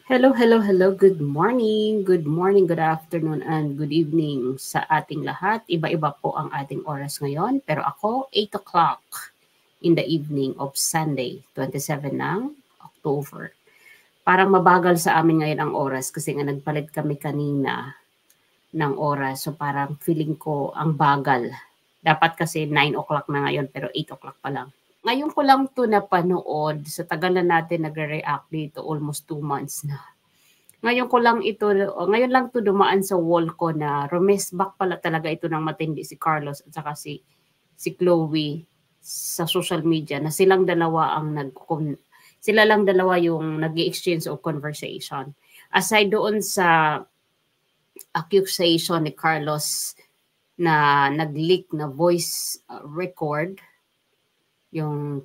Hello, hello, hello. Good morning, good afternoon, and good evening sa ating lahat. Iba-iba po ang ating oras ngayon. Pero ako, 8 o'clock in the evening of Sunday, 27 ng October. Parang mabagal sa amin ngayon ang oras kasi nga nagpalit kami kanina ng oras. So parang feeling ko ang bagal. Dapat kasi 9 o'clock na ngayon pero 8 o'clock pa lang. Ngayon ko lang to napanood, sa tagal na natin nagre-react dito, almost 2 months na. Ngayon lang to dumaan sa wall ko na rumesbak pala talaga ito ng matindi si Carlos at saka si Chloe sa social media na sila lang dalawa yung nag-exchange of conversation. Aside doon sa accusation ni Carlos na nag-leak na voice record, yung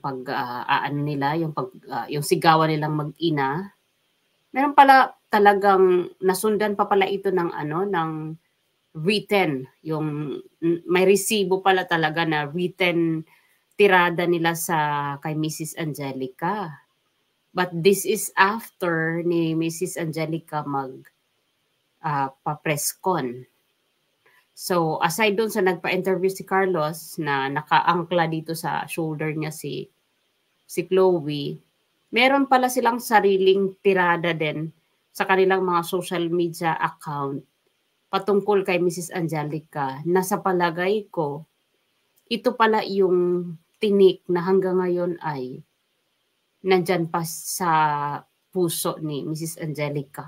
yung sigawan nilang mag-ina. Meron pala talagang nasundan pa pala ito ng written, yung may resibo pala talaga na written tirada nila kay Mrs. Angelica. But this is after ni Mrs. Angelica pa-press con. So, aside doon sa nagpa-interview si Carlos na naka-angkla dito sa shoulder niya si Chloe, meron pala silang sariling tirada din sa kanilang mga social media account patungkol kay Mrs. Angelica na sa palagay ko, ito pala yung tinik na hanggang ngayon ay nandyan pa sa puso ni Mrs. Angelica.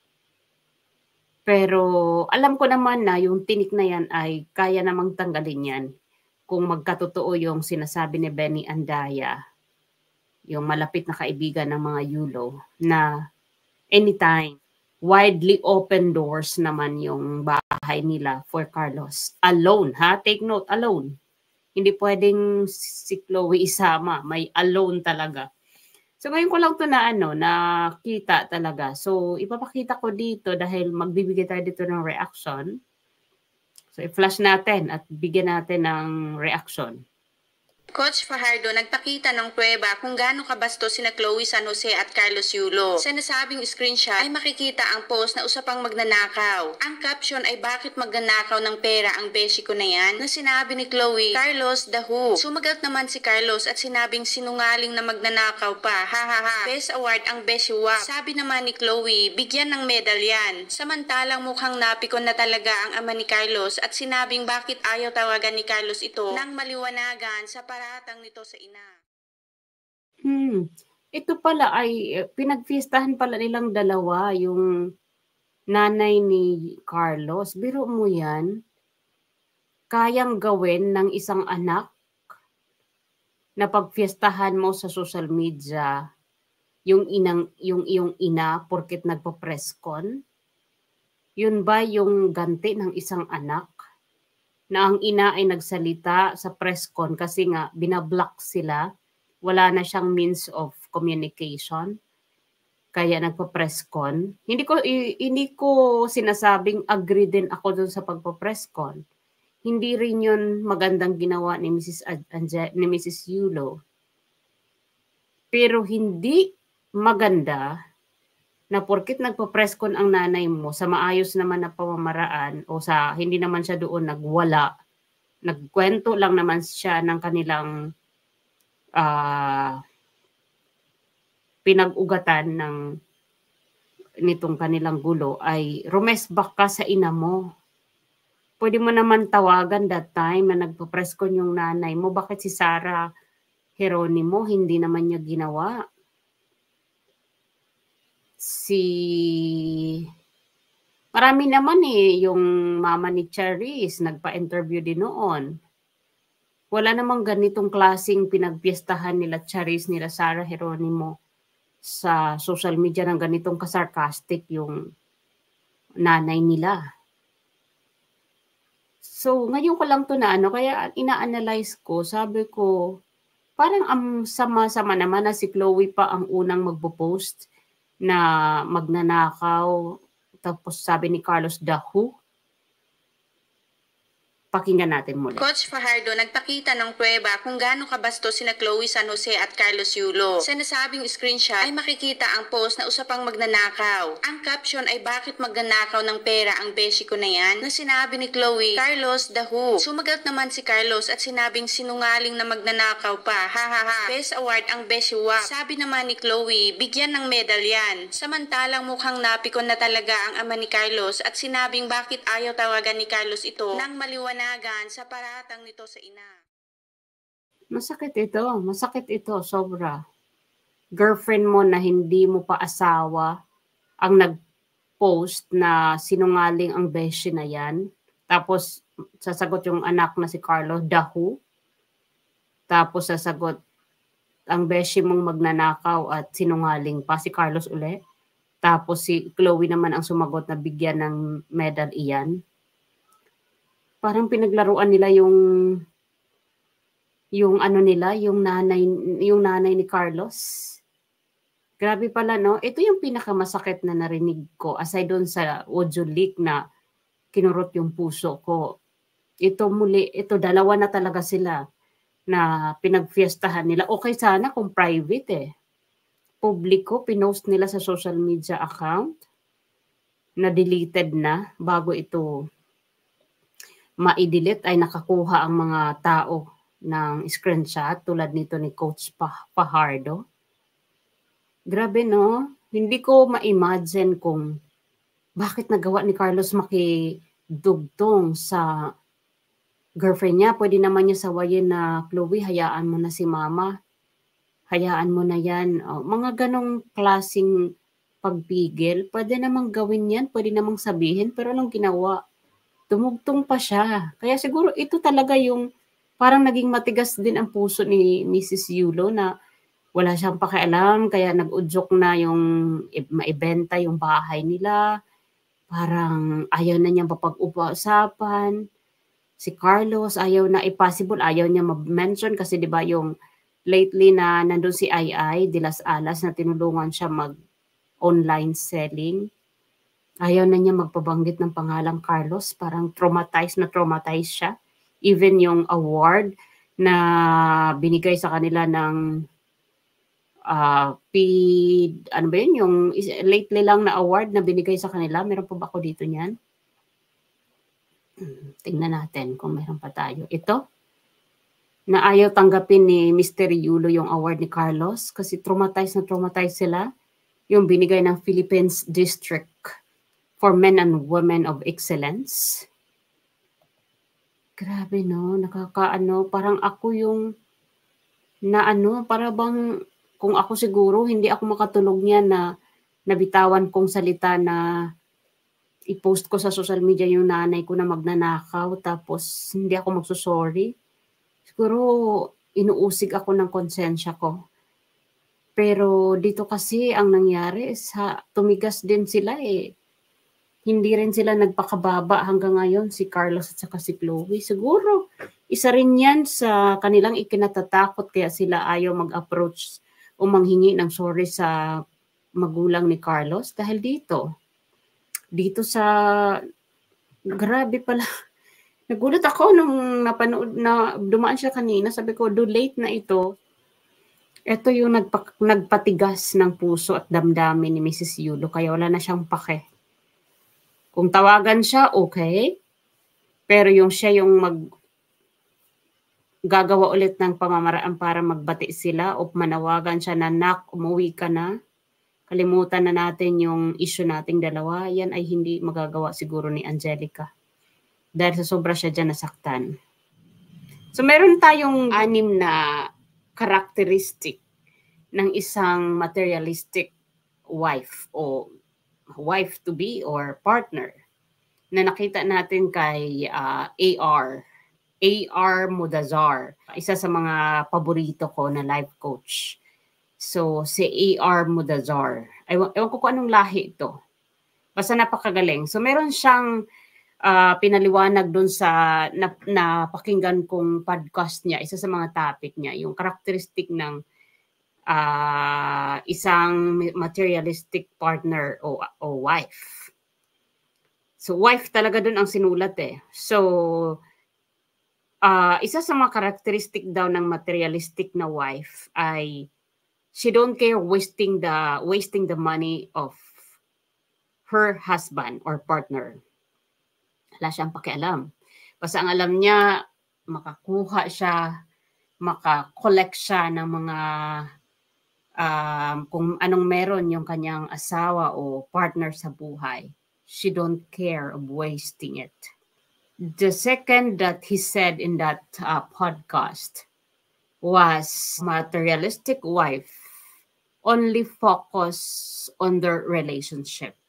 Pero alam ko naman na yung tinik na yan ay kaya namang tanggalin yan kung magkatotoo yung sinasabi ni Benny Andaya, yung malapit na kaibigan ng mga Yulo, na anytime, widely open doors naman yung bahay nila for Carlos. Alone, ha? Take note, alone. Hindi pwedeng si Chloe isama. May alone talaga. So ngayon ko lang to nakita talaga. So ipapakita ko dito dahil magbibigay tayo dito ng reaction. So i-flash natin at bigyan natin ng reaction. Coach Fajardo nagpakita ng pruweba kung gaano kabasto sina Chloe San Jose at Carlos Yulo. Sa nasabing screenshot ay makikita ang post na usapang magnanakaw. Ang caption ay bakit magnanakaw ng pera ang beshi ko na yan na sinabi ni Chloe, Carlos the who. Sumagot naman si Carlos at sinabing sinungaling na magnanakaw pa. Ha. Best award ang beshi wap. Sabi naman ni Chloe, bigyan ng medal yan. Samantalang mukhang napikon na talaga ang ama ni Carlos at sinabing bakit ayaw tawagan ni Carlos ito nang maliwanagan sa paratang nito sa ina. Ito pala ay pinagfiestahan pala nilang dalawa, yung nanay ni Carlos. Biro mo yan, kayang gawin ng isang anak na pagfiestahan mo sa social media yung iyong ina porket nagpo-press con? Yun ba yung ganti ng isang anak? Na ang ina ay nagsalita sa press con kasi nga binablock sila, wala na siyang means of communication, kaya nagpa-press con. Hindi ko sinasabing agree din ako dun sa pagpa-press con. Hindi rin yun magandang ginawa ni Mrs. Yulo. Pero hindi maganda na porkit nagpa-press con ang nanay mo sa maayos naman na pamamaraan o sa hindi naman siya doon nagkwento lang naman siya ng kanilang pinag-ugatan nitong kanilang gulo ay rumesbak ka sa ina mo. Pwede mo naman tawagan that time na nagpa-press con yung nanay mo. Bakit si Sarah Geronimo hindi naman niya ginawa? Marami naman yung mama ni Charis, nagpa-interview din noon. Wala namang ganitong klaseng pinagpiestahan nila Charis, nila Sarah Geronimo sa social media ng ganitong kasarcastic yung nanay nila. So, ngayon ko lang to kaya ina-analyze ko, sabi ko, parang ang sama-sama naman na si Chloe pa ang unang magpo-post na magnanakaw, tapos sabi ni Carlos the who. Pakinggan natin muli. Coach Fajardo nagpakita ng pruweba kung gaano kabastos sina Chloe San Jose at Carlos Yulo. Sa nasabing screenshot ay makikita ang post na usapang magnanakaw. Ang caption ay bakit magnanakaw ng pera ang beshi ko na yan na sinabi ni Chloe, Carlos dahu. Sumagot naman si Carlos at sinabing sinungaling na magnanakaw pa. Ha. Best award ang beshi wap. Sabi naman ni Chloe, bigyan ng medal yan. Samantalang mukhang napikon na talaga ang ama ni Carlos at sinabing bakit ayaw tawagan ni Carlos ito nang maliwanag sa paratang nito sa ina. Masakit ito, sobra. Girlfriend mo na hindi mo pa asawa ang nag-post na sinungaling ang beshi na yan. Tapos sasagot yung anak na si Carlos, dahu. Tapos sasagot ang beshi mong magnanakaw at sinungaling pa si Carlos uli. Tapos si Chloe naman ang sumagot na bigyan ng medal iyan. Parang pinaglaruan nila yung nanay ni Carlos. Grabe pala, no? Ito yung pinakamasakit na narinig ko aside doon sa audio leak na kinurot yung puso ko. Ito dalawa na talaga sila na pinagfiestahan nila. Okay sana kung private Publiko, pinost nila sa social media account na deleted na bago ito ma-delete ay nakakuha ang mga tao ng screenshot tulad nito ni Coach Fajardo. Grabe, no? Hindi ko ma-imagine kung bakit nagawa ni Carlos makidugtong sa girlfriend niya. Pwede naman niya sawayin na, Chloe, hayaan mo na si mama. Hayaan mo na yan. Mga ganong klaseng pagpigil, pwede namang gawin yan, pwede namang sabihin, pero anong ginawa? Tumugtong pa siya. Kaya siguro ito talaga yung parang naging matigas din ang puso ni Mrs. Yulo na wala siyang pakialam, kaya nag-udyok na yung maibenta yung bahay nila. Parang ayaw na niyang papag-usapan. Si Carlos ayaw na possible, ayaw niya ma-mention kasi 'di ba yung lately na nandun si Ai de las Alas na tinulungan siya mag-online selling. Ayaw na niya magpabanggit ng pangalang Carlos. Parang traumatized siya. Even yung award na binigay sa kanila ng yung lately lang na award na binigay sa kanila. Meron pa ba ako dito niyan? Tingnan natin kung meron pa tayo. Ito, na ayaw tanggapin ni Mr. Yulo yung award ni Carlos kasi traumatized sila. Yung binigay ng Philippines District for Men and Women of Excellence. Grabe, no? Parang ako yung para bang kung ako siguro, hindi ako makatulog niya na nabitawan kong salita na i-post ko sa social media yung nanay ko na magnanakaw tapos hindi ako magsusorry. Siguro inuusig ako ng konsensya ko. Pero dito kasi ang nangyari tumigas din sila Hindi rin sila nagpakababa hanggang ngayon, si Carlos at saka si Chloe. Siguro, isa rin yan sa kanilang ikinatatakot kaya sila ayaw mag-approach o manghingi ng sorry sa magulang ni Carlos. Dahil dito grabe pala. Nagulat ako nung napanood na dumaan siya kanina. Sabi ko, do late na ito. Ito yung nagpatigas ng puso at damdamin ni Mrs. Yulo. Kaya wala na siyang pake. Kung tawagan siya, okay. Pero siya yung gagawa ulit ng pamamaraan para magbati sila o manawagan siya na, nak, umuwi ka na. Kalimutan na natin yung issue nating dalawa. Yan ay hindi magagawa siguro ni Angelica. Dahil sa sobra siya dyan nasaktan. So meron tayong 6 na characteristic ng isang materialistic wife o wife-to-be or partner na nakita natin kay A.R. Mudazar. Isa sa mga paborito ko na life coach. So, si A.R. Mudazar. Ewan ko kung anong lahi ito. Basta napakagaling. So, meron siyang pinaliwanag dun sa napakinggan kong podcast niya. Isa sa mga topic niya, yung characteristic ng isang materialistic partner o wife. So wife talaga dun ang sinulat So Isa sa mga characteristic daw ng materialistic na wife ay she don't care wasting the money of her husband or partner. Wala siyang pakialam. Basta ang alam niya, makakuha siya, makakollect siya ng mga kung anong meron yung kanyang asawa o partner sa buhay. She don't care of wasting it. The second that he said in that podcast was materialistic wife only focus on their relationship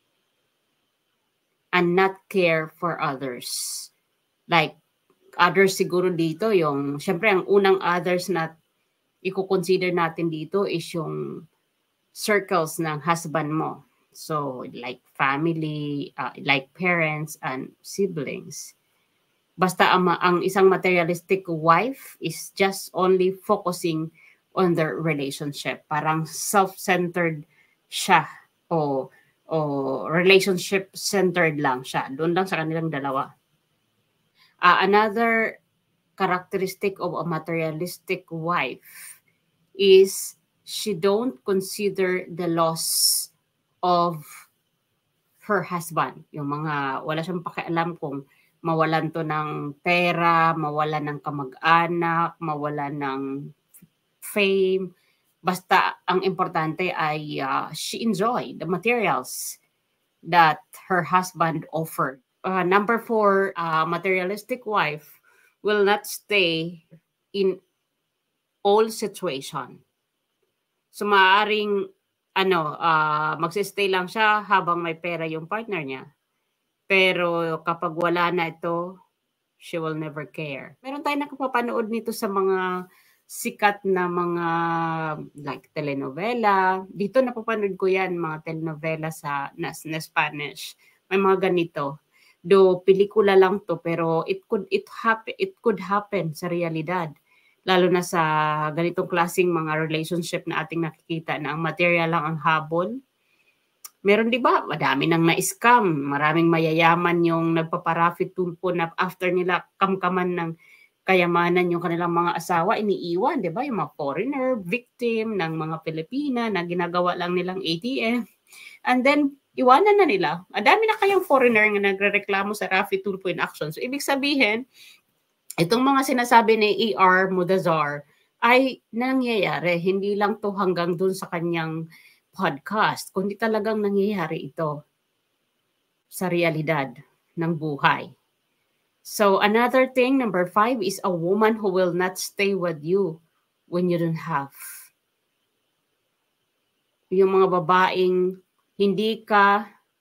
and not care for others. Like, others siguro dito yung, syempre ang unang others na i-consider natin dito is yung circles ng husband mo. So, like family, like parents and siblings. Basta ang isang materialistic wife is just only focusing on their relationship. Parang self-centered siya o relationship-centered lang siya. Doon lang sa kanilang dalawa. Another characteristic of a materialistic wife is she don't consider the loss of her husband. Yung mga wala siyang pakialam kung mawalan to ng pera, mawalan ng kamag-anak, mawalan ng fame. Basta ang importante ay she enjoy the materials that her husband offered. Number 4, materialistic wife will not stay in all situation. So maaaring magsistay lang siya habang may pera yung partner niya. Pero kapag wala na ito, she will never care. Meron tayong nakapapanood nito sa mga sikat na mga like telenovela. Dito napapanood ko yan, mga telenovela na Spanish. May mga ganito. Do pelikula lang to pero it could happen sa realidad. Lalo na sa ganitong klaseng mga relationship na ating nakikita na ang material lang ang habol. Meron 'di ba? Madami nang na-scam. Maraming mayayaman yung nagpaparafit tulpo na after nila kamkaman ng kayamanan yung kanilang mga asawa, iniiwan, 'di ba? Yung mga foreigner, victim ng mga Pilipina na ginagawa lang nilang ATM. And then iwanan na nila. Madami na kayang foreigner na nagrereklamo sa Rafi Tulfo in action. So ibig sabihin, itong mga sinasabi ni E.R. Mudazar ay nangyayari. Hindi lang to hanggang dun sa kanyang podcast, kundi talagang nangyayari ito sa realidad ng buhay. So another thing, number 5, is a woman who will not stay with you when you don't have. Yung mga babaeng hindi ka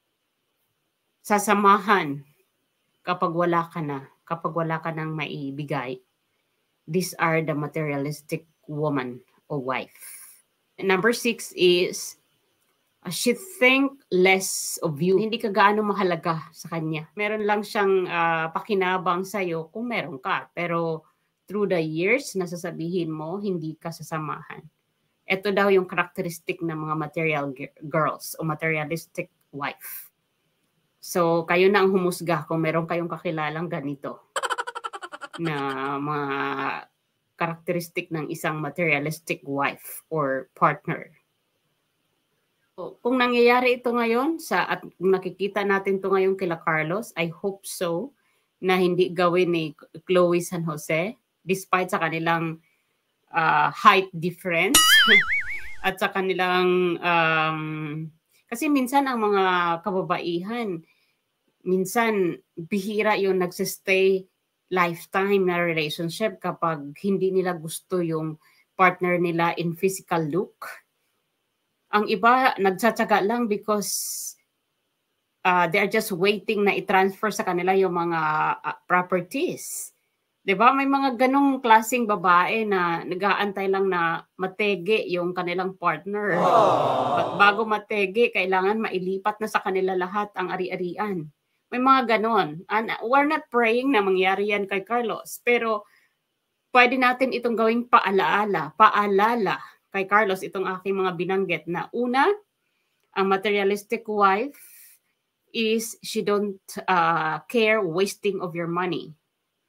sasamahan kapag wala ka na. Kapag wala ka nang maibigay. These are the materialistic woman or wife. And number 6 is, she think less of you. Hindi ka gaano mahalaga sa kanya. Meron lang siyang pakinabang sa'yo kung meron ka. Pero through the years, nasasabihin mo, hindi ka sasamahan. Ito daw yung characteristic ng mga material girls o materialistic wife. So, kayo na ang humusga kung meron kayong kakilalang ganito na mga karakteristik ng isang materialistic wife or partner. So, kung nangyayari ito ngayon at nakikita natin ito ngayon kila Carlos, I hope so na hindi gawin ni Chloe San Jose despite sa kanilang height difference at sa kanilang kasi minsan ang mga kababaihan minsan bihira yung nagsistay lifetime na relationship kapag hindi nila gusto yung partner nila in physical look. Ang iba nagtsatsaga lang because they are just waiting na i-transfer sa kanila yung mga properties. 'Di ba? May mga ganong klaseng babae na nag-aantay lang na matege yung kanilang partner. But bago matege, kailangan mailipat na sa kanila lahat ang ari-arian. May mga ganon. And we're not praying na mangyari yan kay Carlos. Pero pwede natin itong gawing paalala kay Carlos, itong aking mga binanggit na una, ang materialistic wife is she don't care wasting of your money.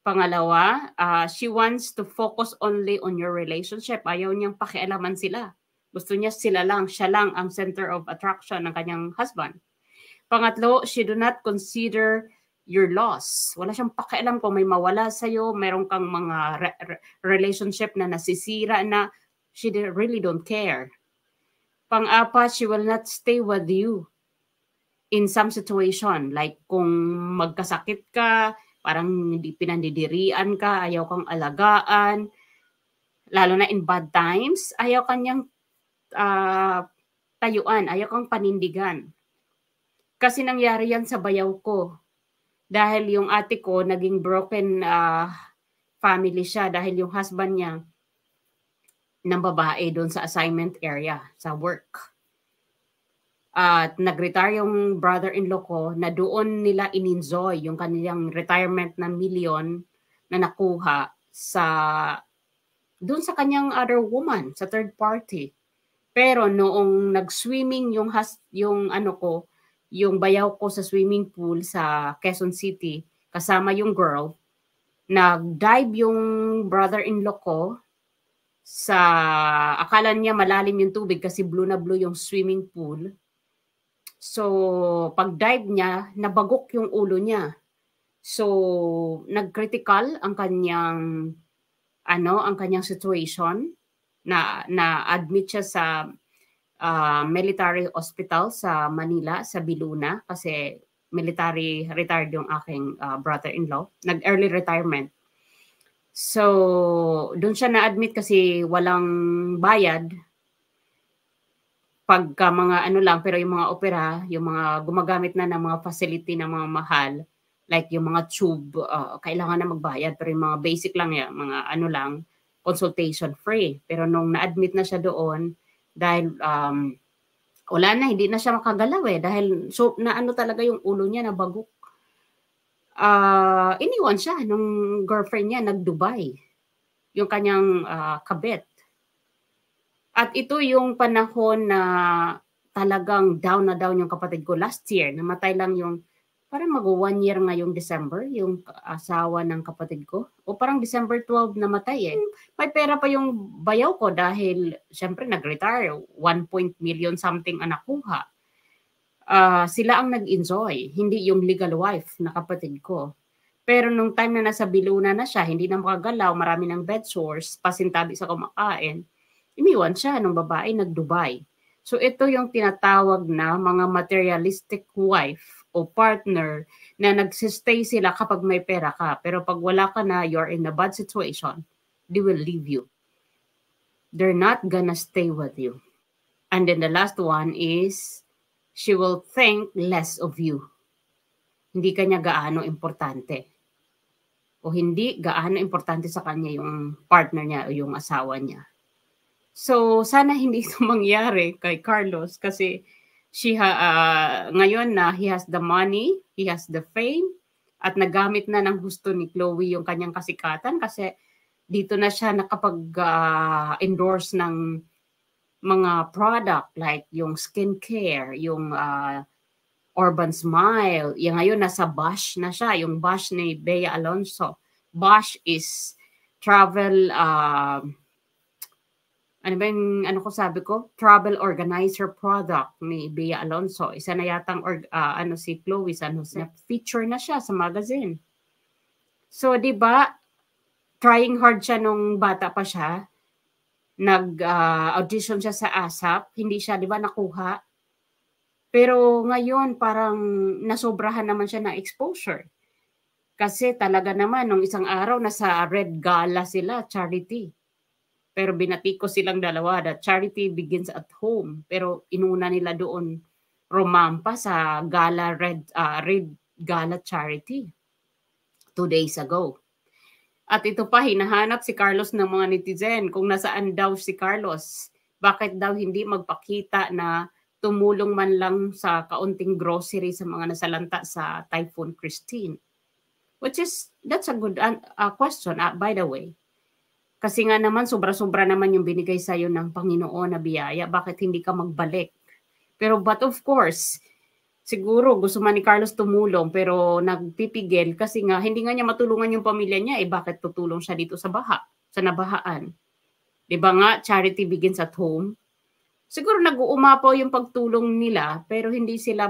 Pangalawa, she wants to focus only on your relationship. Ayaw niyang pakialaman sila. Gusto niya siya lang ang center of attraction ng kanyang husband. Pangatlo, she do not consider your loss. Wala siyang pakialam kung may mawala sa'yo, meron kang mga relationship na nasisira na, she really don't care. Pang-apat, she will not stay with you in some situation. Like kung magkasakit ka, parang hindi pinandidirian ka, ayaw kang alagaan, lalo na in bad times, ayaw kanyang tayuan, ayaw kang panindigan. Kasi nangyari yan sa bayaw ko. Dahil yung ate ko, naging broken family siya dahil yung husband niya ng babae doon sa assignment area, sa work. At nag-retire yung brother-in-law ko na doon nila in-enjoy yung kanilang retirement na million na nakuha doon sa kanyang other woman, sa third party. Pero noong nag-swimming yung bayaw ko sa swimming pool sa Quezon City, kasama yung girl, nag-dive yung brother-in-law ko akala niya malalim yung tubig kasi blue na blue yung swimming pool. So, pag-dive niya, nabagok yung ulo niya. So, nag-critical ang kanyang situation na admit siya sa military hospital sa Manila, sa Biluna, kasi military retired yung aking brother-in-law. Nag-early retirement. So, doon siya na-admit kasi walang bayad. Pagka mga pero yung mga opera, yung mga gumagamit na ng mga facility na mga mahal, like yung mga tube, kailangan na magbayad. Pero yung mga basic lang yan, mga consultation free. Pero nung na-admit na siya doon, dahil wala na, hindi na siya makagalaw dahil talaga yung ulo niya na bagok. Iniwan siya nung girlfriend niya, nag-Dubai. Yung kanyang kabit. At ito yung panahon na talagang down na down yung kapatid ko. Last year, namatay lang yung, parang mag-1 year ngayong December, yung asawa ng kapatid ko. O parang December 12 namatay May pera pa yung bayaw ko dahil, syempre, nag-retire. 1 million something ang nakuha. Sila ang nag-enjoy, hindi yung legal wife na kapatid ko. Pero nung time na nasa Biluna na siya, hindi na makagalaw, marami ng bed sores, pasintabi sa kumakain, iniwan siya nung babae, nag-Dubai. So ito yung tinatawag na mga materialistic wife o partner na nagsistay sila kapag may pera ka. Pero pag wala ka na, you're in a bad situation, they will leave you. They're not gonna stay with you. And then the last one is, she will think less of you. Hindi kanya gaano importante. O hindi gaano importante sa kanya yung partner niya o yung asawa niya. So, sana hindi ito mangyari kay Carlos kasi ngayon na he has the money, he has the fame, at nagamit na ng gusto ni Chloe yung kanyang kasikatan kasi dito na siya nakapag-endorse ng mga product like yung skincare, yung Urban Smile. Yung ngayon nasa Bosch na siya, yung Bosch ni Bea Alonzo. Bosch is travel, travel organizer product ni Bea Alonzo. Isa na yatang si Chloe San Jose. Feature na siya sa magazine. So, di ba, trying hard siya nung bata pa siya. Nag-audition siya sa ASAP, hindi siya, di ba, nakuha. Pero ngayon, parang nasobrahan naman siya ng exposure. Kasi talaga naman, nung isang araw, nasa Red Gala sila, charity. Pero binatiko silang dalawa, that charity begins at home. Pero inuna nila doon, romampa sa Red Gala charity 2 days ago. At ito pa, hinahanap si Carlos ng mga netizen kung nasaan daw si Carlos. Bakit daw hindi magpakita na tumulong man lang sa kaunting grocery sa mga nasalanta sa Typhoon Christine? That's a good question, by the way. Kasi nga naman, sobra-sobra naman yung binigay sa'yo ng Panginoon na biyaya. Bakit hindi ka magbalik? But of course, siguro gusto man ni Carlos tumulong pero nagpipigil kasi nga hindi nga niya matulungan yung pamilya niya, bakit tutulong siya dito sa nabahaan? 'Di ba nga, charity begins at home? Siguro nag-uumapaw yung pagtulong nila pero hindi sila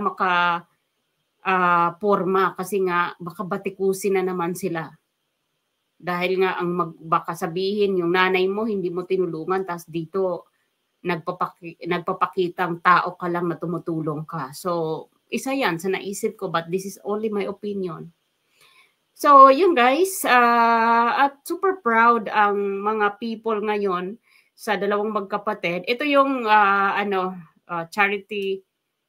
porma kasi nga baka batikusin na naman sila. Dahil nga baka sabihin yung nanay mo hindi mo tinulungan tapos dito nagpapakitang tao ka lang na tumutulong ka. So, isa yan sa naisip ko, but this is only my opinion. So, yun guys, at super proud ang mga people ngayon sa dalawang magkapatid. Ito yung charity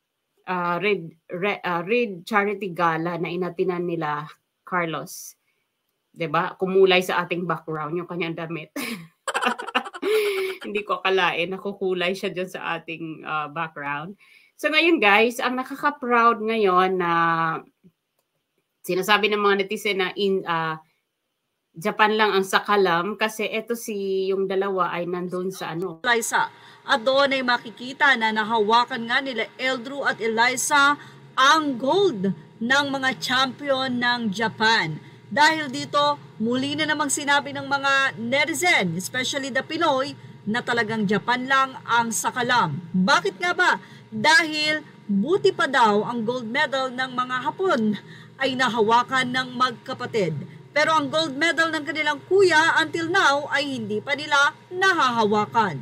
Read Charity Gala na inatinan nila Carlos. 'Di ba? Kumulay sa ating background yung kanyang damit. Hindi ko akalain nakukulay siya dyan sa ating background. So ngayon guys, ang nakaka-proud ngayon na sinasabi ng mga netizen na Japan lang ang sakalam kasi eto yung dalawa ay nandun sa Eliza. At doon ay makikita na nahawakan nga nila Eldrew at Eliza ang gold ng mga champion ng Japan. Dahil dito, muli na namang sinabi ng mga netizen, especially the Pinoy, na talagang Japan lang ang sakalam. Bakit nga ba? Dahil buti pa daw ang gold medal ng mga Hapon ay nahawakan ng magkapatid. Pero ang gold medal ng kanilang kuya until now ay hindi pa nila nahahawakan.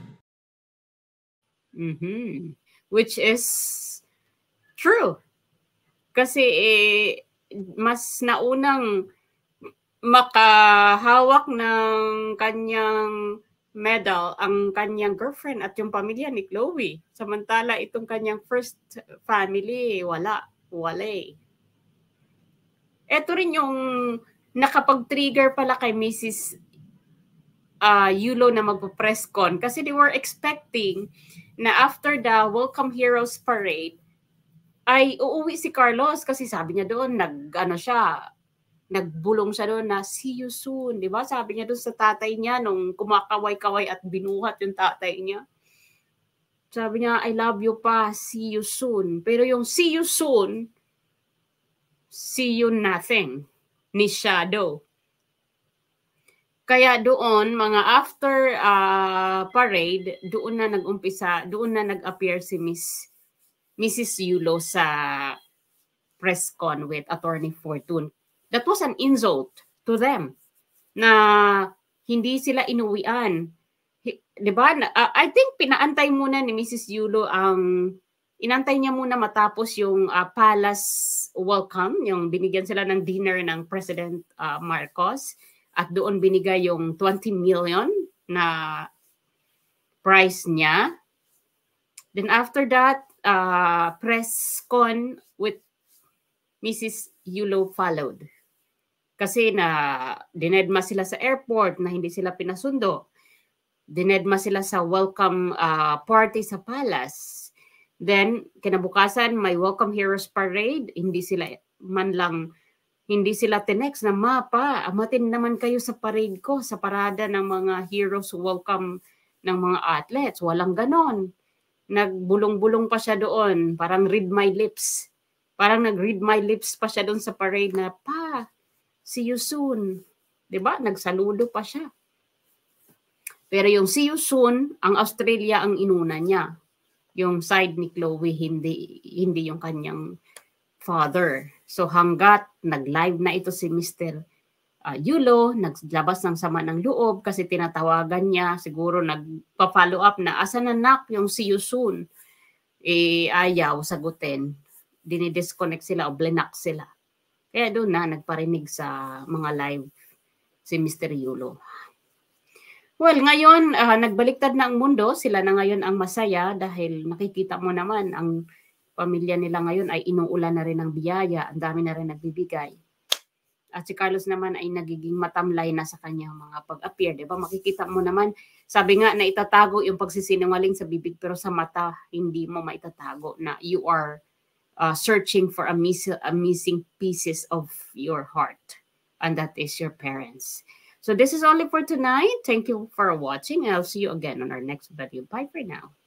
Which is true. Kasi mas naunang makahawak ng kanyang medal ang kanyang girlfriend at yung pamilya ni Chloe. Samantala itong kanyang first family, wala. Ito rin yung nakapag-trigger pala kay Mrs. Yulo na magpo-press con kasi they were expecting na after the Welcome Heroes Parade ay uuwi si Carlos kasi sabi niya doon nagbulong siya doon na see you soon, di ba? Sabi niya doon sa tatay niya nung kumakaway-kaway at binuhat yung tatay niya. Sabi niya, I love you pa, see you soon. Pero yung see you soon, see you nothing ni Shadow. Kaya doon, mga after parade, doon na nag-appear si Mrs. Yulo sa press con with Attorney Fortune. That was an insult to them na hindi sila inuwian. Diba? I think pinaantay muna ni Mrs. Yulo inantay niya muna matapos yung palace welcome, yung binigyan sila ng dinner ng President Marcos at doon binigay yung 20 million na price niya. Then after that, press con with Mrs. Yulo followed. Kasi dinedma sila sa airport na hindi sila pinasundo. Dinedma sila sa welcome party sa palace. Then, kinabukasan, may Welcome Heroes Parade. Hindi sila tinext na amatin naman kayo sa parade ko, sa parada ng mga heroes welcome ng mga athletes. Walang ganon. Nagbulong-bulong pa siya doon. Parang read my lips. Parang nag-read my lips pa siya doon sa parade na, see you soon. Diba? Nagsaludo pa siya. Pero yung see you soon, ang Australia ang inuna niya. Yung side ni Chloe, hindi yung kanyang father. So hanggat nag-live na ito si Mr. Yulo, naglabas ng sama ng loob kasi tinatawagan niya, siguro nagpa-follow up na, asan anak yung see you soon? Ayaw sagutin. Dinidisconnect sila o blinak sila. Kaya doon nagparinig sa mga live si Mr. Yulo. Well, ngayon, nagbaliktad na ang mundo. Sila na ngayon ang masaya dahil nakikita mo naman ang pamilya nila ngayon ay inuulan na rin ng biyaya. Ang dami na rin nagbibigay. At si Carlos naman ay nagiging matamlay na sa kanyang mga pag-appear. Diba? Makikita mo naman, sabi nga na itatago yung pagsisinungaling sa bibig pero sa mata, hindi mo maitatago na you are searching for a missing pieces of your heart. And that is your parents. So this is only for tonight. Thank you for watching. I'll see you again on our next video. Bye for now.